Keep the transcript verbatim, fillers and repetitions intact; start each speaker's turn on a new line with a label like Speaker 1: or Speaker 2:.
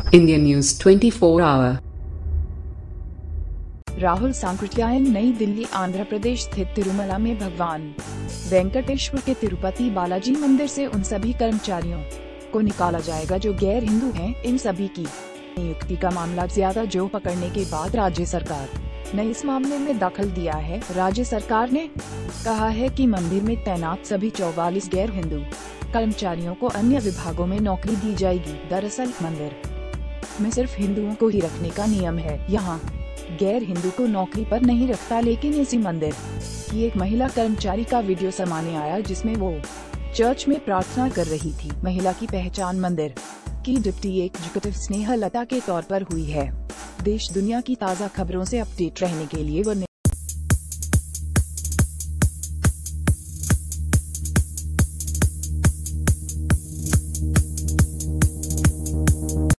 Speaker 1: Indian News twenty-four hour.
Speaker 2: Rahul Sankrityayan नई दिल्ली आंध्र प्रदेश स्थित तिरुमला में भगवान वेंकटेश्वर के तिरुपति बालाजी मंदिर से उन सभी कर्मचारियों को निकाला जाएगा जो गैर हिंदू हैं। इन सभी की नियुक्ति का मामला ज्यादा जो पकड़ने के बाद राज्य सरकार ने इस मामले में दखल दिया है। राज्य सरकार ने कहा है कि मंदिर में तैनात सभी चौवालीस गैर हिंदू कर्मचारियों को अन्य विभागों में नौकरी दी जाएगी। दरअसल मंदिर में सिर्फ हिंदुओं को ही रखने का नियम है। यहाँ गैर हिंदू को नौकरी पर नहीं रखता। लेकिन इसी मंदिर की एक महिला कर्मचारी का वीडियो सामने आया जिसमें वो चर्च में प्रार्थना कर रही थी। महिला की पहचान मंदिर की डिप्टी एग्जीक्यूटिव स्नेहलता के तौर पर हुई है। देश दुनिया की ताज़ा खबरों से अपडेट रहने के लिए वो